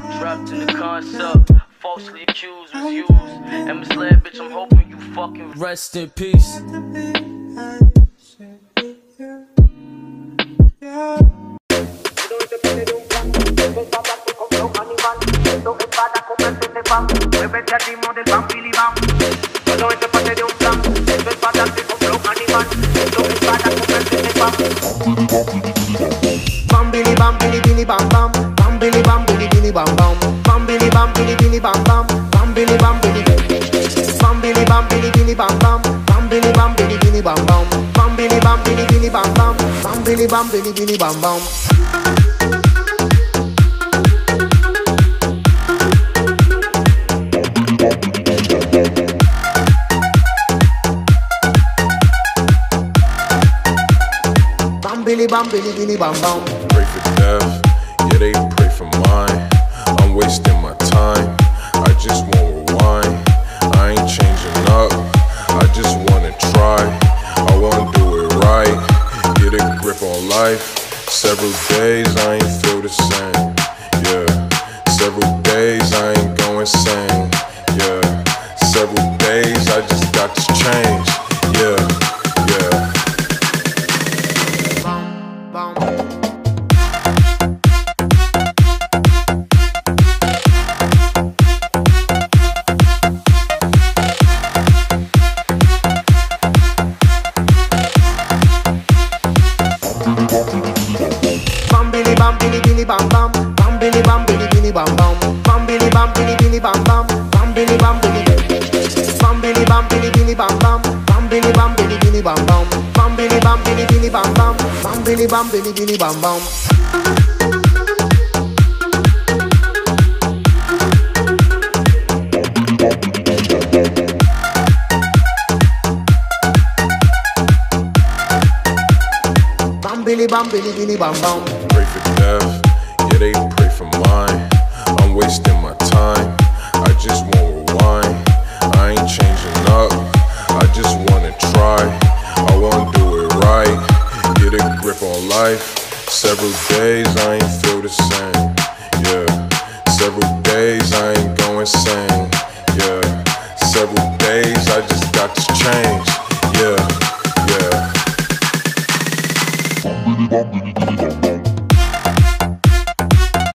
Trapped in the concept, falsely accused was used and misled, bitch. I'm hoping you fucking rest in peace. Muévete al ritmo del bam, bili bam. Todo esto es parte de un plan. Esto es para darte con flow animal. Esto es para comerte de bam. Bam, bili bam, bili bili bam bam. Bam, bili bam, bili bili bam bam. Bam, bili bam, bili bili bam bam. Bam, bili bam, bili bam, bili bam, bili bili bam bam. Bam, bili bam, bili bili bam bam. Bam, bili bam, bili bili bam bam. Bam, bili bam, bili bili bam bam. Billy bam, billy billy bam bam. Pray for death, yeah they pray for mine. I'm wasting my time, I just won't rewind. I ain't changing up, I just wanna try. I wanna do it right, get a grip on life. Several days I ain't feel the same, yeah. Several days I ain't going insane, yeah. Several days I just got to change, yeah, yeah. Bam billy bam billy billy bam bam. Bam billy bam billy billy bam bam. Bam billy bam billy billy bam bam. Bam billy bam billy. Bam billy bam billy billy bam bam. Bam billy bam billy billy bam bam. Bam billy bam billy billy bam bam. Bam billy bam billy billy bam bam. Billy bam, billy billy bam bam. Pray for death, yeah they pray for mine. I'm wasting my time, I just won't rewind. I ain't changing up, I just wanna try. I wanna do it right, get a grip on life. Several days I ain't feel the same, yeah. Several days I ain't